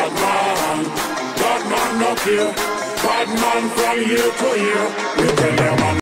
bad man no care. Bad man from year to year. We tell them